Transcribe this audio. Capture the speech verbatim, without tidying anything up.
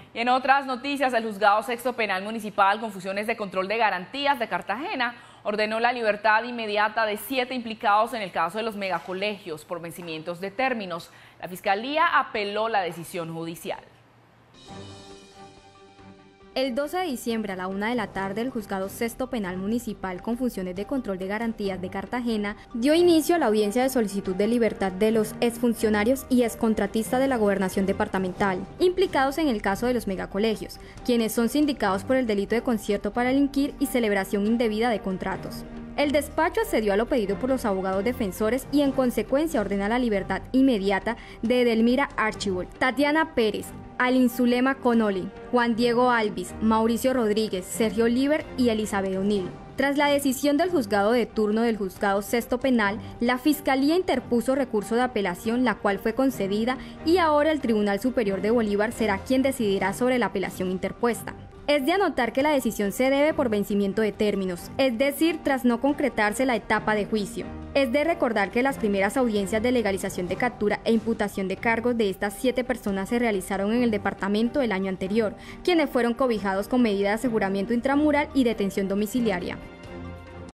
Y en otras noticias, el Juzgado Sexto Penal Municipal con funciones de control de garantías de Cartagena ordenó la libertad inmediata de siete implicados en el caso de los megacolegios por vencimientos de términos. La Fiscalía apeló la decisión judicial. El doce de diciembre a la una de la tarde, el Juzgado Sexto Penal Municipal con funciones de control de garantías de Cartagena dio inicio a la audiencia de solicitud de libertad de los exfuncionarios y excontratistas de la Gobernación Departamental, implicados en el caso de los megacolegios, quienes son sindicados por el delito de concierto para delinquir y celebración indebida de contratos. El despacho accedió a lo pedido por los abogados defensores y en consecuencia ordena la libertad inmediata de Edelmira Archibald, Tatiana Pérez, Alin Zulema Connolly, Juan Diego Alvis, Mauricio Rodríguez, Sergio Oliver y Elizabeth O'Neill. Tras la decisión del juzgado de turno del Juzgado Sexto Penal, la Fiscalía interpuso recurso de apelación, la cual fue concedida, y ahora el Tribunal Superior de Bolívar será quien decidirá sobre la apelación interpuesta. Es de anotar que la decisión se debe por vencimiento de términos, es decir, tras no concretarse la etapa de juicio. Es de recordar que las primeras audiencias de legalización de captura e imputación de cargos de estas siete personas se realizaron en el departamento el año anterior, quienes fueron cobijados con medida de aseguramiento intramural y detención domiciliaria.